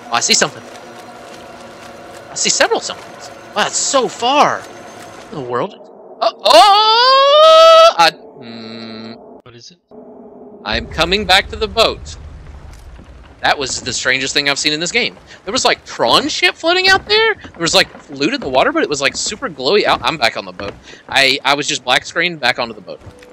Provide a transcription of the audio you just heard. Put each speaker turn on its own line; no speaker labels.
Oh, I see something. I see several somethings. Wow, that's so far. In the world.
What is it?
I'm coming back to the boat. That was the strangest thing I've seen in this game. There was like prawn shit floating out there. There was like loot in the water, but it was like super glowy. I'm back on the boat. I was just black screened back onto the boat.